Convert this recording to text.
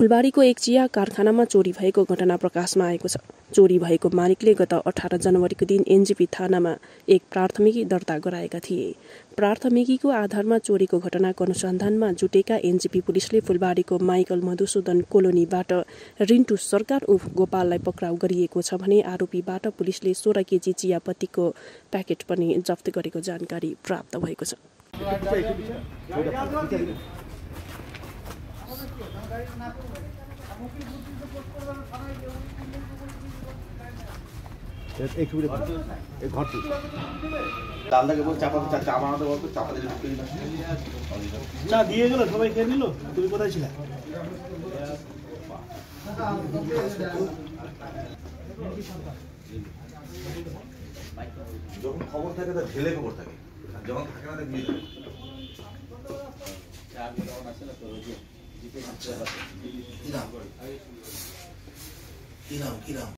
फुलबारीको एक चिया कारखानामा चोरी भएको घटना प्रकाशमा आएको छ। चोरी भएको मालिकले गत 18 जनवरीको दिन एनजेपी थानामा एक प्राथमिकी दर्ता गराएका थिए। प्राथमिकीको आधारमा चोरीको घटनाको अनुसन्धानमा जुटेका एनजेपी पुलिसले फुलबारीको माइकल मधुसूदन कोलोनीबाट रिन्टु सरकार उर्फ गोपाललाई पक्राउ गरिएको छ भने आरोपीबाट पुलिसले 16 केजी चियापत्तीको प्याकेट पनि जफ्त गरेको जानकारी प्राप्त भएको छ। চা দিয়ে গেল, সবাই খেয়ে নিল। তুমি কোথায় ছিলে? যখন খবর থাকে তা ঢেলে খবর থাকে, যখন থাকে না দিয়ে কি নাম